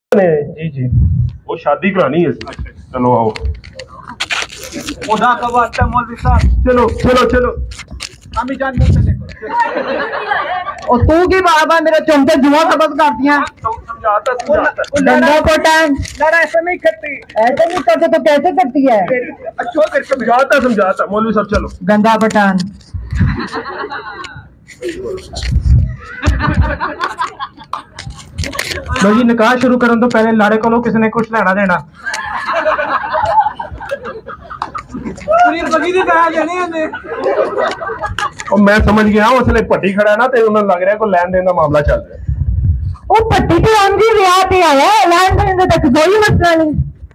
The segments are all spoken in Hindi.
जी जी वो शादी करानी है। चलो आओ। खुदा का वास्ता मौलवी साहब, चलो चलो चलो। अम्मी जान मुंह से देखो। और तू की बाबा मेरे चुमते जुआ सबक करती हैं। समझाता गंदा कोटन लड़ा ऐसा नहीं करती, ऐसे नहीं करते तो कैसे करती है? अच्छा करके समझाता मौलवी साहब चलो। गंदा पठान लो जी निकाह शुरू करने तो पहले लाड़े को लो किसने कुछ लेना देना। और मैं समझ गया हूँ उसने पट्टी खड़ा है ना तो उन्हें लग रहा है कोई लैन देन का मामला चल रहा है। वो पट्टी तो आंधी ब्याह पे आया लैन देन तक कोई मसला नहीं।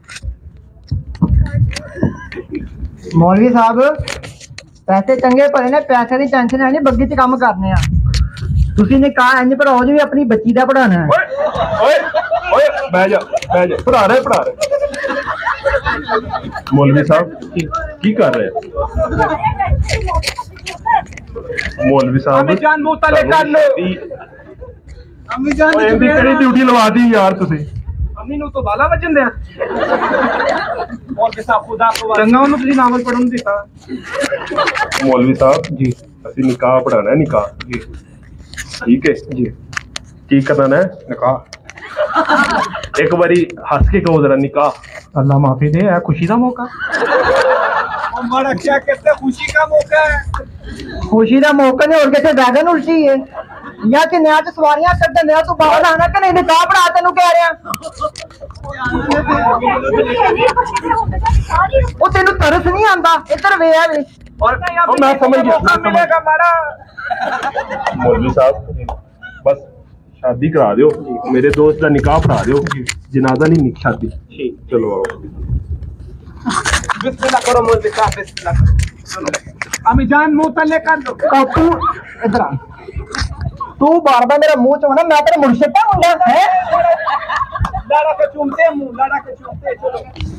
मौलवी साहब पैसे चंगे भले ने, पैसे की टेंशन है नहीं, बग्गी च काम करने आ। तुसी ने कहा इंज पढ़ाओ जी अपनी बच्ची का पढ़ाना है। ओए ओए बैठ जा पढ़ा रहे मौलवी साहब की कर रहे हैं मौलवी साहब? अम्मी जान मुंह तले कर लो। अम्मी जान दी ड्यूटी लवा दी यार तुसी। अम्मी नु तो बाला वजन दे मौलवी साहब खुदा को चंगा उन्होंने तुसी नावल पढ़न दिता। मौलवी साहब जी असि निकाह पढ़ाना है। निकाह जी ठीक है जी की करना है निकाह। एक बारी हंस के कहो जरा निकाह। अल्लाह माफी दे है खुशी का मौका। हमारा क्या कहते हैं खुशी का मौका है। खुशी का मौका नहीं और कैसे ड्रैगन उल्टी है या कि नया तो सवारियां करते नया तो बाहर आना कि नहीं निकाह पढ़ा तेन कह रहा वो तेन तरस नहीं आंदा इधर वे है और मैं समझ गया मिलेगा मारा। मौलवी साहब बस शादी करा दो मेरे दोस्त का निकाह पढ़ा दो जनाजा नहीं शादी। चलो आओ। बिस्मिल्लाह करो मौलवी साहब बिस्मिल्लाह करो। अम्मी जान मुंह तले कर लो। तू इधर आ तू बार बार मेरा मुंह चुमना मैं तेरे मुर्शिद का मुंडा है। लाड़ा के चूमते मुंह लाड़ा के चूमते चलो।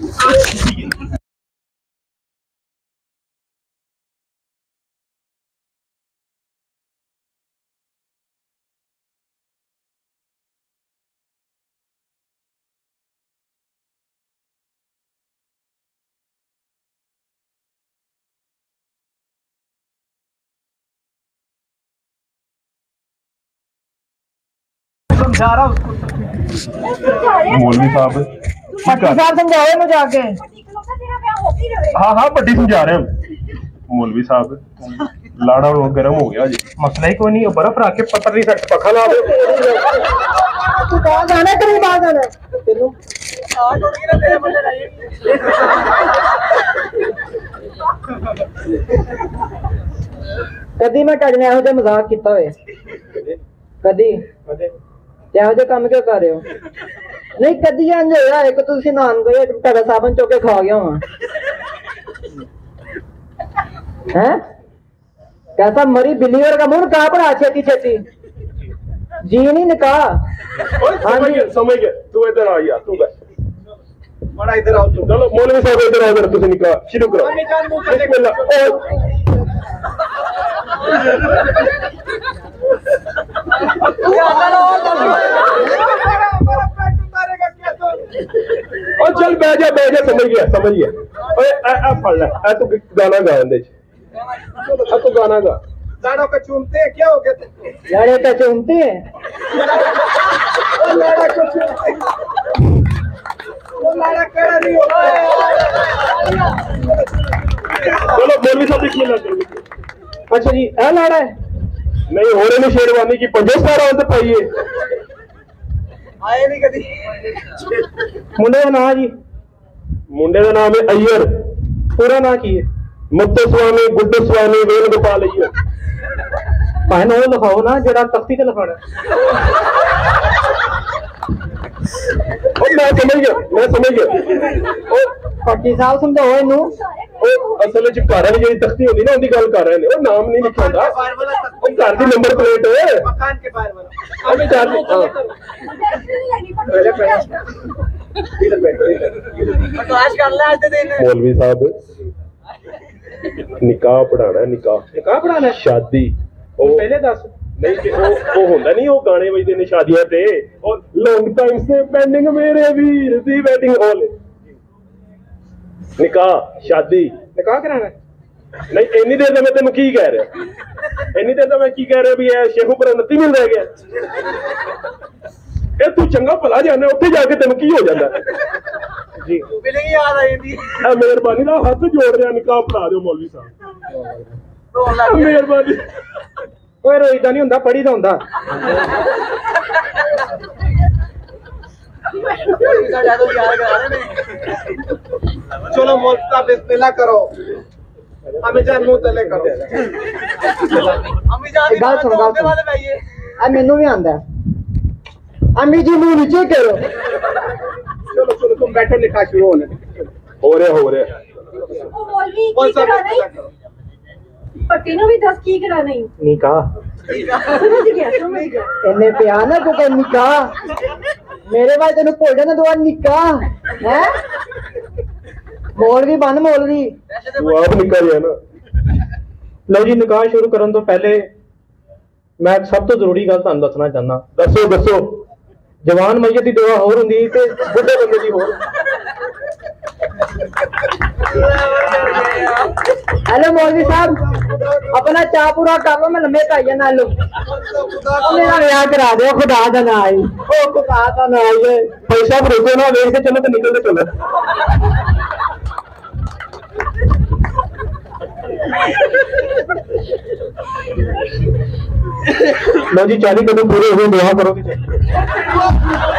समझा रहा उसको। मौलवी साहब पट्टी साहब समझाओ मुझे आके। हाँ पट्टी समझा रहे हैं मौलवी साहब। लाड़ा गर्म हो गया जी मसला ही कोई नहीं बर्फ रख के पत्थर नहीं सकते पखा ला दो। तू कहाँ जाना है तेरी बात जाना तेनू कदी मैं कड़ने ਇਹੋ ਜਿਹਾ मजाक किया होए कदी ਇਹੋ ਜਿਹੇ ਕੰਮ क्यों कर रहे हो? नहीं कदी इंज होया एक तुसी नान गए तेरा साबन चुक के खा गया हुआ हैं कैसा मरी बिल्ली वर्गा मुंह कहाँ पर छेती छेती जी नहीं निकाह। समझ गया तू इधर आ यार तू बड़ा इधर आओ। चलो मौलवी साहब इधर आओ जरा तुसी निकाह शुरू करो। और चल बह जा समझ गया ओए आ फड़ ले आ तू गाना गा दे तू गाना गा। लाड़ों के चूमते हैं क्या हो गया लाड़े का चूमते हैं लाड़ा को चूमते वो लाड़ा कड़ा नहीं होता। चलो मौलवी साहब बिस्मिल्लाह। अच्छा जी ए लाड़ा है नहीं हो रहे शेरवानी की 50 सारा तो पाइए आए नहीं कभी। मुंडे का नाम जी मुंडे का नाम है अय्यर। पूरा नाम की है मुत्तु स्वामी गुड्डू स्वामी वेणुगोपाल अय्यर। भाई नो लिखाओ ना जरा तख्ती से लिखाना। मैं समझ गया पट्टी साहब समझाओ इनू असल च घर वाली जी तख्ती होती ना उनकी गल कर रहे हैं नाम नहीं लिखा होता घर की नंबर प्लेट है मकान के बाहर वाला। मौलवी साहब निकाह पढ़ाना है निकाह पढ़ाना शादी पहले दस नहीं ते ਉਹ ਹੁੰਦਾ ਨਹੀਂ ਉਹ ਗਾਣੇ ਵਜਦੇ ਨੇ ਸ਼ਾਦੀਆਂ ਤੇ ਉਹ ਲੌਂਗ ਟਾਈਮ ਸੇ ਪੈਂਡਿੰਗ ਮੇਰੇ ਵੀਰ ਦੀ ਵੈਡਿੰਗ ਹਾਲ ਨਿਕਾਹ ਸ਼ਾਦੀ निकाह कराना ਨਹੀਂ ਇੰਨੀ ਦੇਰ ਦਾ ਮੈਂ ਤੈਨੂੰ ਕੀ ਕਹਿ ਰਿਹਾ ਇੰਨੀ ਦੇਰ ਦਾ ਮੈਂ ਕੀ ਕਹਿ ਰਿਹਾ ਵੀ ਇਹ ਸ਼ੇਖੂਪੁਰਾ 29 ਮਿਲ ਰਹਿ ਗਿਆ ਇਹ ਤੂੰ ਚੰਗਾ ਭਲਾ ਜਾਣਾ ਉੱਥੇ ਜਾ ਕੇ ਤੈਨੂੰ ਕੀ ਹੋ ਜਾਂਦਾ जी मिलेगी याद आई थी ਆ ਮਿਹਰਬਾਨੀ ਨਾਲ ਹੱਥ ਜੋੜ ਰਿਹਾ ਨਿਕਾਹ ਪੜਾ ਦਿਓ ਮੌਲਵੀ ਸਾਹਿਬ ਮਿਹਰਬਾਨੀ ओए रोईदा नहीं हुंदा पढ़ी दा हुंदा चलो मोल्ता बिस्मिल्लाह करो हमें जान मुंह तले करो हमें जान गल सुन आ मेनू भी आंदा अम्मी जी मुंह नीचे करो चलो चलो तुम बैठो लिखा शुरू होने ਹੋ ਰਿਹਾ ਉਹ ਮੌਲਵੀ कौन ਕੀ सा ਕਰਾ ਨਹੀਂ ਪੱਟੀ ਨੂੰ ਵੀ ਦੱਸ ਕੀ ਕਰਾ ਨਹੀਂ निकाह ਸਮਝ ਗਿਆ इन्ने प्यार ना को कर निकाह मेरे भाई तेन भुल जाना दुआ निकाह है मौलवी बन मौलवी ਤੂੰ ਆਪ ਨਿਕਾ ਰਿਹਾ ਨਾ लो जी निकाह शुरू करने तो पहले मैं सब तो जरूरी गल तुहानू दसना चाहना ਦੱਸੋ ਦੱਸੋ जवान मैयत की दुआ होर हुंदी ते बुढ़े बंदे दी होर हेलो मौलवी साहब अपना चाह पूरा कर लो मैं लम्बे पाई जाना लो मेरा ब्याह करा दो खुदा का ना आई ओ खुदा का ना आई ਭਾਈ ਸਾਹਿਬ ਰੁਕੋ ਨਾ ਵੇਖ ਕੇ ਚੱਲੋ ਤੇ ਨਿਕਲਦੇ ਚੱਲੋ लो जी 40 कदम पूरे हो गए दुआ करोगे